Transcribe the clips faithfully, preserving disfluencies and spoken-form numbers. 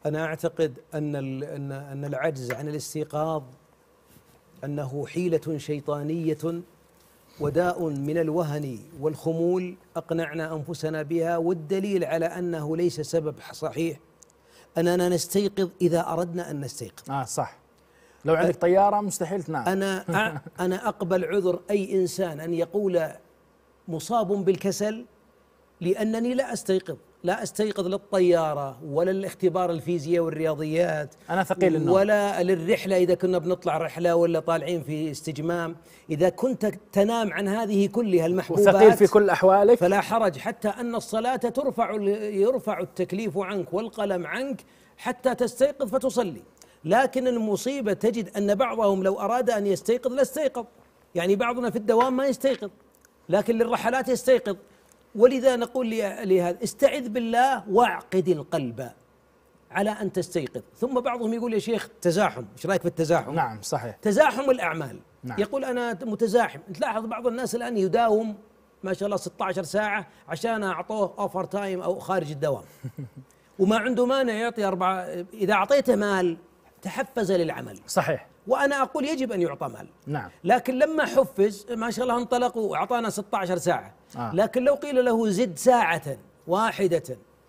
أنا أعتقد أن أن أن العجز عن الاستيقاظ أنه حيلة شيطانية وداء من الوهن والخمول أقنعنا أنفسنا بها، والدليل على أنه ليس سبب صحيح أننا نستيقظ إذا أردنا أن نستيقظ. آه صح، لو عندك طيارة مستحيل تنام. أنا أنا أقبل عذر أي إنسان أن يقول مصاب بالكسل لأنني لا أستيقظ، لا أستيقظ للطيارة ولا للاختبار الفيزياء والرياضيات، أنا ثقيل النوم، ولا للرحلة إذا كنا بنطلع رحلة ولا طالعين في استجمام. إذا كنت تنام عن هذه كلها المحبوبات وثقيل في كل أحوالك فلا حرج، حتى أن الصلاة ترفع يرفع التكليف عنك والقلم عنك حتى تستيقظ فتصلي. لكن المصيبة تجد أن بعضهم لو أراد أن يستيقظ لا استيقظ، يعني بعضنا في الدوام ما يستيقظ لكن للرحلات يستيقظ. ولذا نقول لهذا استعذ بالله واعقد القلب على أن تستيقظ. ثم بعضهم يقول يا شيخ تزاحم، ايش رايك في التزاحم؟ نعم صحيح، تزاحم الأعمال. نعم. يقول أنا متزاحم. تلاحظ بعض الناس الآن يداوم ما شاء الله ستة عشر ساعة عشان أعطوه أوفر تايم أو خارج الدوام وما عنده مانع يعطي أربعة. إذا أعطيته مال تحفز للعمل، صحيح، وأنا أقول يجب أن يعطى مال، نعم. لكن لما حفز ما شاء الله انطلق وأعطانا ستة عشر ساعة، آه. لكن لو قيل له زد ساعة واحدة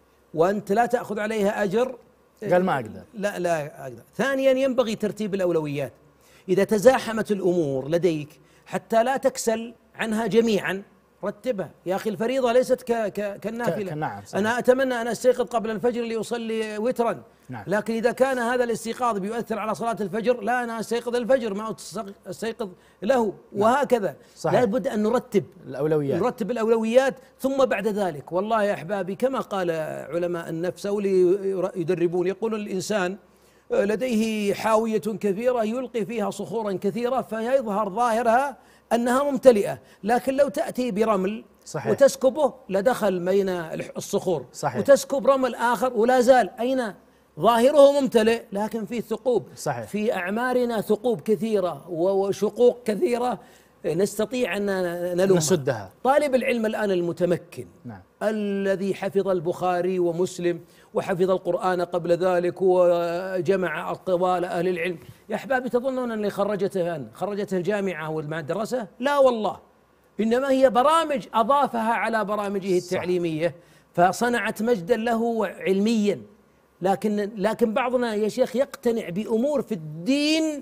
وأنت لا تأخذ عليها أجر قال ما أقدر. لا لا أقدر. ثانيا ينبغي ترتيب الأولويات. إذا تزاحمت الأمور لديك حتى لا تكسل عنها جميعا رتبها. يا أخي الفريضة ليست ك ك كالنافلة. نعم أنا أتمنى أن أستيقظ قبل الفجر لأصلي وترا، نعم. لكن إذا كان هذا الاستيقاظ بيؤثر على صلاة الفجر لا، أنا أستيقظ الفجر ما أستيقظ له، نعم. وهكذا لا بد أن نرتب الأولويات، نرتب الأولويات. ثم بعد ذلك والله يا أحبابي كما قال علماء النفس أو اللي يدربون يقولون الإنسان لديه حاوية كثيرة يلقي فيها صخورا كثيرة فيظهر ظاهرها أنها ممتلئة، لكن لو تأتي برمل صحيح. وتسكبه لدخل بين الصخور صحيح. وتسكب رمل آخر ولا زال أين ظاهره ممتلئ لكن فيه ثقوب صحيح. في أعمارنا ثقوب كثيرة وشقوق كثيرة نستطيع أن نلومها نسدها. طالب العلم الآن المتمكن نعم. الذي حفظ البخاري ومسلم وحفظ القرآن قبل ذلك وجمع أطوال أهل العلم، يا أحبابي تظنون أن اللي خرجته أن خرجته الجامعة والمدرسة؟ لا والله، إنما هي برامج أضافها على برامجه التعليمية فصنعت مجدا له علميا. لكن لكن بعضنا يا شيخ يقتنع بأمور في الدين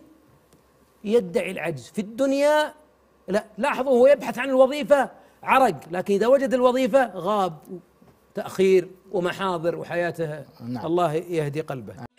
يدعي العجز، في الدنيا لا. لاحظوا هو يبحث عن الوظيفة عرق، لكن إذا وجد الوظيفة غاب، تأخير ومحاضر وحياته. نعم. الله يهدي قلبه.